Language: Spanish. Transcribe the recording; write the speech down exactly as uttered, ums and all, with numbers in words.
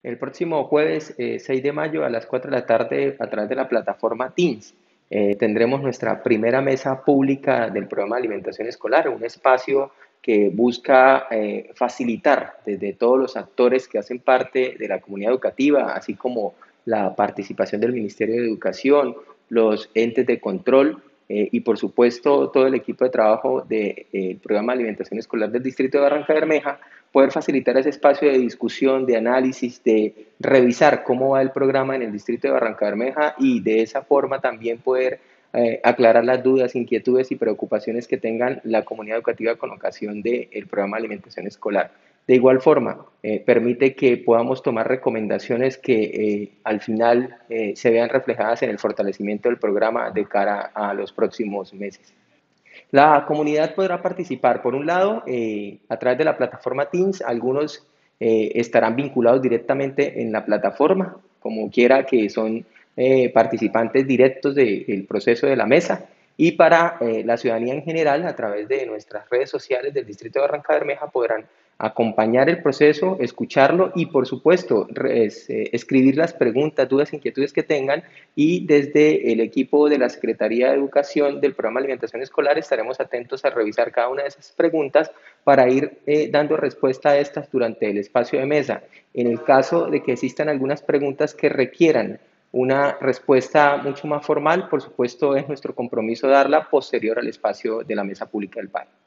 El próximo jueves eh, seis de mayo a las cuatro de la tarde a través de la plataforma Teams eh, tendremos nuestra primera mesa pública del programa de alimentación escolar, un espacio que busca eh, facilitar desde todos los actores que hacen parte de la comunidad educativa, así como la participación del Ministerio de Educación, los entes de control eh, y por supuesto todo el equipo de trabajo del de, programa de alimentación escolar del Distrito de Barranca Bermeja, poder facilitar ese espacio de discusión, de análisis, de revisar cómo va el programa en el Distrito de Barranca Bermeja y de esa forma también poder eh, aclarar las dudas, inquietudes y preocupaciones que tengan la comunidad educativa con ocasión del programa de alimentación escolar. De igual forma, eh, permite que podamos tomar recomendaciones que eh, al final eh, se vean reflejadas en el fortalecimiento del programa de cara a los próximos meses. La comunidad podrá participar, por un lado, eh, a través de la plataforma Teams. Algunos eh, estarán vinculados directamente en la plataforma, como quiera que son eh, participantes directos del de, proceso de la mesa. Y para eh, la ciudadanía en general, a través de nuestras redes sociales del Distrito de Barranca Bermeja, podrán acompañar el proceso, escucharlo y, por supuesto, es, eh, escribir las preguntas, dudas, inquietudes que tengan, y desde el equipo de la Secretaría de Educación del Programa de Alimentación Escolar estaremos atentos a revisar cada una de esas preguntas para ir eh, dando respuesta a estas durante el espacio de mesa. En el caso de que existan algunas preguntas que requieran una respuesta mucho más formal, por supuesto es nuestro compromiso darla posterior al espacio de la mesa pública del P A E.